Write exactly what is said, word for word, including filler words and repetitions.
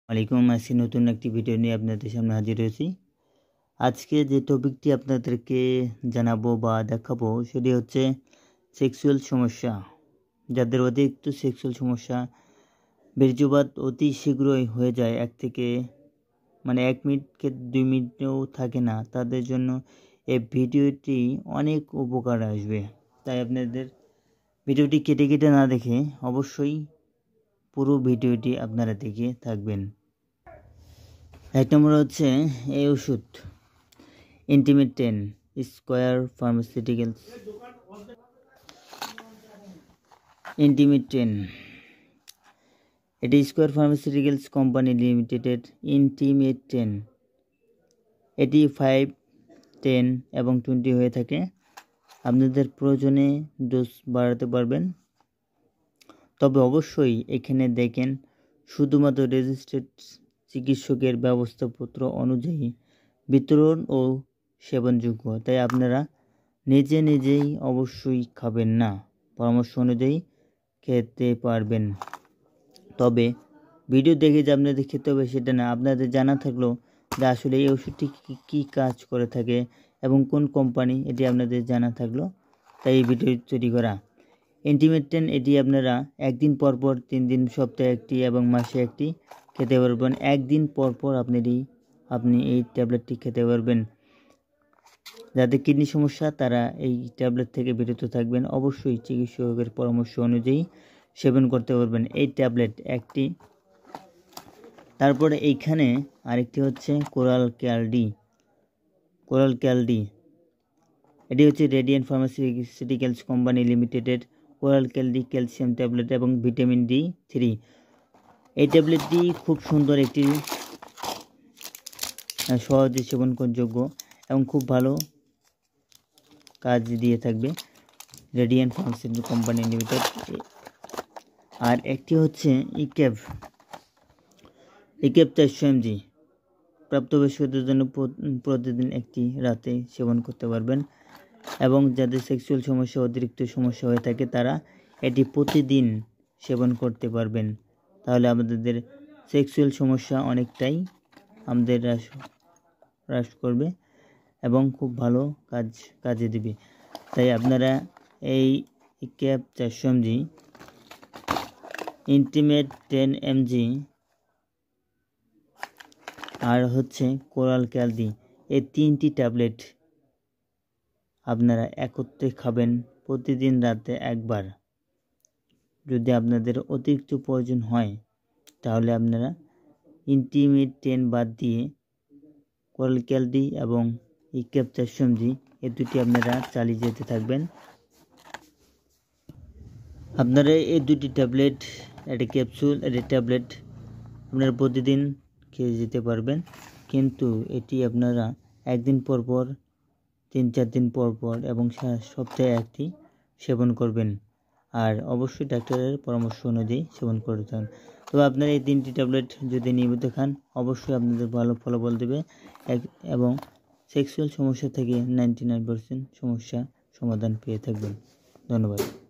আলাইকুম আসি নতুন একটি ভিডিও নিয়ে আপনাদের সামনে হাজির হয়েছি। আজকে যে টপিকটি আপনাদেরকে জানাবো বা দেখাবো সেটি হচ্ছে সেক্সুয়াল সমস্যা। যাদের অতিরিক্ত সেক্সুয়াল সমস্যা, বীর্যপাত অতি শীঘ্রই হয়ে যায়, এক থেকে মানে এক মিনিটকে দুই মিনিটেও থাকে না, তাদের জন্য এই ভিডিওটি অনেক উপকার আসবে। তাই আপনাদের ভিডিওটি কেটে কেটে না দেখে অবশ্যই পুরো ভিডিওটি আপনারা দেখে থাকবেন। এক নম্বর হচ্ছে এই ওষুধ Intimate ten Square pharmaceuticals. Intimate ten এটি স্কোয়ার ফার্মাসিউটিক্যালস কোম্পানি লিমিটেডের ইন্টিমেট টেন। এটি ফাইভ টেন এবং টোয়েন্টি হয়ে থাকে। আপনাদের প্রয়োজনে ডোজ বাড়াতে পারবেন, তবে অবশ্যই এখানে দেখেন শুধুমাত্র রেজিস্টার্ড চিকিৎসকের ব্যবস্থাপত্র অনুযায়ী বিতরণ ও সেবনযোগ্য। তাই আপনারা নিজে নিজেই অবশ্যই খাবেন না, পরামর্শ অনুযায়ী খেতে পারবেন। তবে ভিডিও দেখে যে আপনাদের খেতে হবে সেটা না, আপনাদের জানা থাকলেও যে আসলে এই ওষুধটি কী কী কাজ করে থাকে এবং কোন কোম্পানি, এটি আপনাদের জানা থাকলো, তাই এই ভিডিও তৈরি করা। ইন্টিমেট টেন এটি আপনারা একদিন পর পর, তিন দিন, সপ্তাহে একটি এবং মাসে একটি খেতে পারবেন। একদিন পর পর আপনি আপনি এই ট্যাবলেটটি খেতে পারবেন। যাদের কিডনি সমস্যা তারা এই ট্যাবলেট থেকে বিরত থাকবেন। অবশ্যই চিকিৎসকের পরামর্শ অনুযায়ী সেবন করতে পারবেন এই ট্যাবলেট একটি। তারপরে এইখানে আরেকটি হচ্ছে কোরাল ক্যালডি। কোরাল ক্যালডি এটি হচ্ছে রেডিয়েন্ট ফার্মাসিউটিক্যালস কোম্পানি লিমিটেডের কোরাল ক্যালডি ক্যালসিয়াম ট্যাবলেট এবং ভিটামিন ডি থ্রি। এই ট্যাবলেটটি খুব সুন্দর একটি, সহজে সেবনযোগ্য এবং খুব ভালো কাজ দিয়ে থাকবে রেডিয়েন্ট ফার্মাসিউটিক্যাল কোম্পানি লিমিটেড। আর একটি হচ্ছে ইকেভ ইকেভ চারশো এমজি। প্রাপ্তবয়স্কদের জন্য প্রতিদিন একটি রাতে সেবন করতে পারবেন এবং যাদের সেক্সুয়াল সমস্যা, অতিরিক্ত সমস্যা হয়ে থাকে তারা এটি প্রতিদিন সেবন করতে পারবেন। তাহলে আমাদের সেক্সুয়াল সমস্যা অনেকটাই আমাদের হ্রাস হ্রাস করবে এবং খুব ভালো কাজ কাজে দেবে। তাই আপনারা এই ক্যাপ চারশো এমজি, ইন্টিমেট টেন এমজি আর হচ্ছে কোরাল ক্যালডি, এই তিনটি ট্যাবলেট আপনারা একত্রে খাবেন প্রতিদিন রাতে একবার। যদি আপনাদের অতিরিক্ত প্রয়োজন হয় তাহলে আপনারা ইন্টিমেট টেন বাদ দিয়ে কোরাল ক্যালডি এবং ইকেপ চারশো এমজি এই দুটি আপনারা চালিয়ে যেতে থাকবেন। আপনারা এই দুটি ট্যাবলেট, একটি ক্যাপসুল, একটি ট্যাবলেট আপনারা প্রতিদিন খেয়ে যেতে পারবেন, কিন্তু এটি আপনারা একদিন পর পর, তিন চার দিন পর পর এবং সপ্তাহে একটি সেবন করবেন। আর অবশ্যই ডাক্তারের পরামর্শ অনুযায়ী সেবন করতে থাকুন। তবে আপনারা এই তিনটি ট্যাবলেট যদি নিয়মিত খান অবশ্যই আপনাদের ভালো ফলাফল দেবে এবং সেক্সুয়াল সমস্যা থেকে নাইনটি নাইন পার্সেন্ট সমস্যা সমাধান পেয়ে থাকবেন। ধন্যবাদ।